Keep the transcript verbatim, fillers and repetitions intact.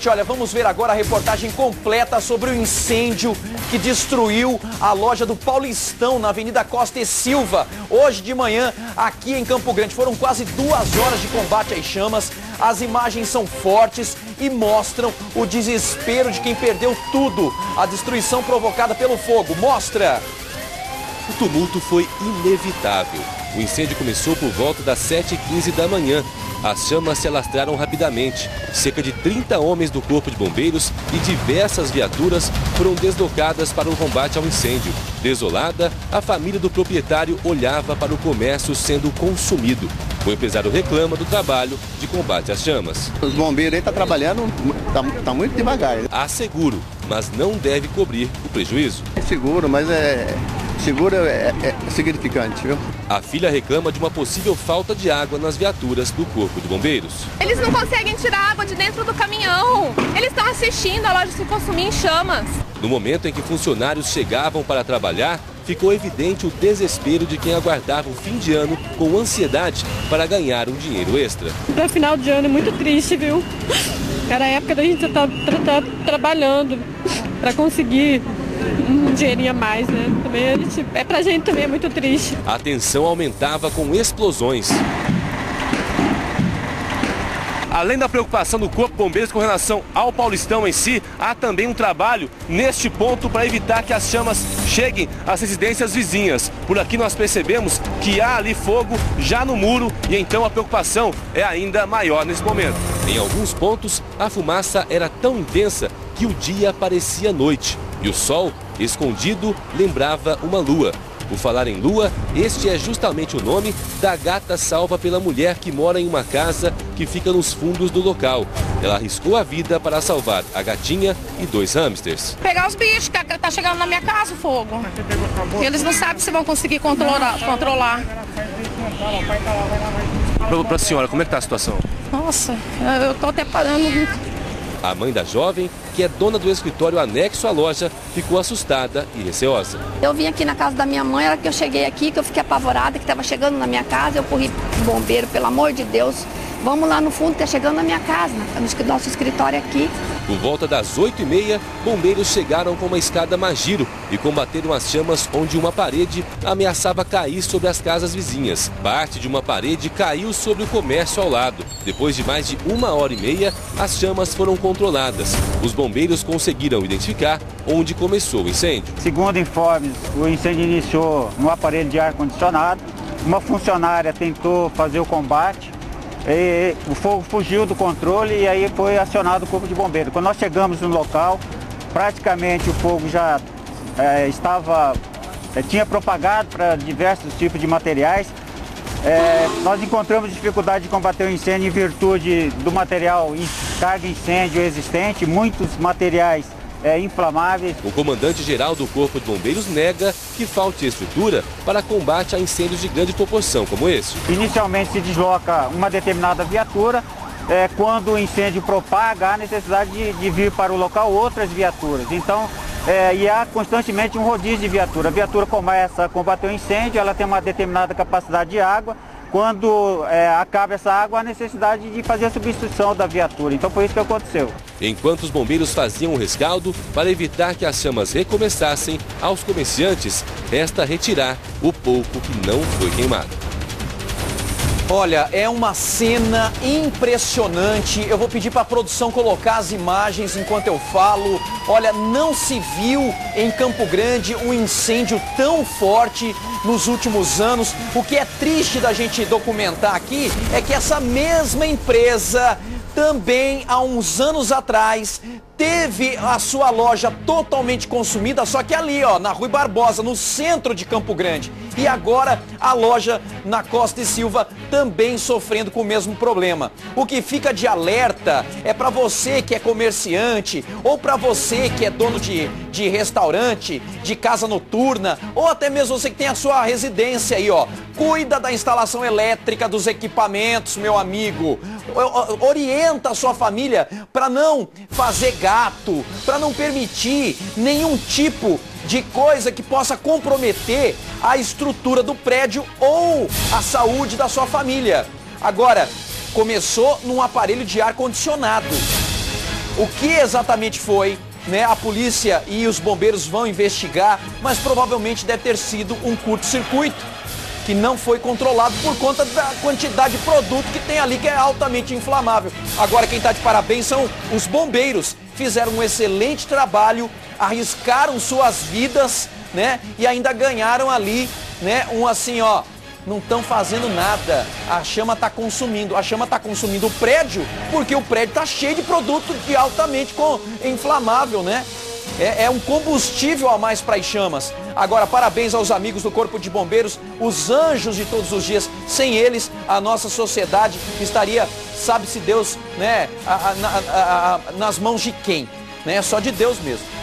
Olha, vamos ver agora a reportagem completa sobre o incêndio que destruiu a loja do Paulistão na Avenida Costa e Silva. Hoje de manhã, aqui em Campo Grande, foram quase duas horas de combate às chamas. As imagens são fortes e mostram o desespero de quem perdeu tudo. A destruição provocada pelo fogo. Mostra! O tumulto foi inevitável. O incêndio começou por volta das sete e quinze da manhã. As chamas se alastraram rapidamente. Cerca de trinta homens do Corpo de Bombeiros e diversas viaturas foram deslocadas para o combate ao incêndio. Desolada, a família do proprietário olhava para o comércio sendo consumido. O empresário reclama do trabalho de combate às chamas. Os bombeiros aí estão trabalhando, tá, tá muito devagar. Há seguro, mas não deve cobrir o prejuízo. É seguro, mas é... Seguro é, é significante, viu? A filha reclama de uma possível falta de água nas viaturas do Corpo de Bombeiros. Eles não conseguem tirar água de dentro do caminhão. Eles estão assistindo a loja se consumir em chamas. No momento em que funcionários chegavam para trabalhar, ficou evidente o desespero de quem aguardava o fim de ano com ansiedade para ganhar um dinheiro extra. Para final de ano é muito triste, viu? Era a época da gente estar tra tra trabalhando para conseguir um dinheirinho a mais, né? Também a gente, é pra gente também é muito triste. A tensão aumentava com explosões. Além da preocupação do Corpo de Bombeiros com relação ao Paulistão em si, há também um trabalho neste ponto para evitar que as chamas cheguem às residências vizinhas. Por aqui nós percebemos que há ali fogo já no muro e então a preocupação é ainda maior nesse momento. Em alguns pontos, a fumaça era tão intensa que o dia parecia noite e o sol, escondido, lembrava uma lua. Por falar em lua, este é justamente o nome da gata salva pela mulher que mora em uma casa que fica nos fundos do local. Ela arriscou a vida para salvar a gatinha e dois hamsters. Pegar os bichos, que tá chegando na minha casa o fogo. Eles não sabem se vão conseguir controlar. controlar. Para a senhora, como é que está a situação? Nossa, eu tô até parando. A mãe da jovem, que é dona do escritório anexo à loja, ficou assustada e receosa. Eu vim aqui na casa da minha mãe, era que eu cheguei aqui, que eu fiquei apavorada, que estava chegando na minha casa, eu corri pro bombeiro, pelo amor de Deus, vamos lá no fundo, tá chegando na minha casa, no nosso escritório aqui. Por volta das oito e meia, bombeiros chegaram com uma escada Magiro e combateram as chamas onde uma parede ameaçava cair sobre as casas vizinhas. Parte de uma parede caiu sobre o comércio ao lado. Depois de mais de uma hora e meia, as chamas foram controladas. Os bombeiros conseguiram identificar onde começou o incêndio. Segundo informes, o incêndio iniciou no aparelho de ar-condicionado. Uma funcionária tentou fazer o combate. E o fogo fugiu do controle e aí foi acionado o Corpo de Bombeiros. Quando nós chegamos no local, praticamente o fogo já é, estava, é, tinha propagado para diversos tipos de materiais. É, nós encontramos dificuldade de combater o incêndio em virtude do material carga incêndio existente, muitos materiais É, inflamáveis. O comandante-geral do Corpo de Bombeiros nega que falte estrutura para combate a incêndios de grande proporção como esse. Inicialmente se desloca uma determinada viatura, é, quando o incêndio propaga, há necessidade de, de vir para o local outras viaturas. Então, é, e há constantemente um rodízio de viatura. A viatura começa a combater o incêndio, ela tem uma determinada capacidade de água. Quando é, acaba essa água, há necessidade de fazer a substituição da viatura. Então foi isso que aconteceu. Enquanto os bombeiros faziam o rescaldo, para evitar que as chamas recomeçassem, aos comerciantes resta retirar o pouco que não foi queimado. Olha, é uma cena impressionante. Eu vou pedir para a produção colocar as imagens enquanto eu falo. Olha, não se viu em Campo Grande um incêndio tão forte nos últimos anos. O que é triste da gente documentar aqui é que essa mesma empresa também há uns anos atrás teve a sua loja totalmente consumida, só que ali, ó, na Rui Barbosa, no centro de Campo Grande. E agora a loja na Costa e Silva também sofrendo com o mesmo problema. O que fica de alerta é para você que é comerciante, ou para você que é dono de, de restaurante, de casa noturna, ou até mesmo você que tem a sua residência aí, ó. Cuida da instalação elétrica dos equipamentos, meu amigo. Orienta a sua família para não fazer gato, para não permitir nenhum tipo de coisa que possa comprometer a estrutura do prédio ou a saúde da sua família. Agora, começou num aparelho de ar-condicionado. o que exatamente foi, né? A polícia e os bombeiros vão investigar, mas provavelmente deve ter sido um curto-circuito que não foi controlado por conta da quantidade de produto que tem ali, que é altamente inflamável. Agora quem está de parabéns são os bombeiros. Fizeram um excelente trabalho, arriscaram suas vidas, né? E ainda ganharam ali, né? Um assim, ó, não estão fazendo nada. A chama está consumindo. A chama está consumindo o prédio porque o prédio está cheio de produto de altamente com, inflamável, né? É, é um combustível a mais para as chamas. Agora, parabéns aos amigos do Corpo de Bombeiros, os anjos de todos os dias. Sem eles, a nossa sociedade estaria, sabe-se Deus, né, a, a, a, a, nas mãos de quem? Né? Só de Deus mesmo.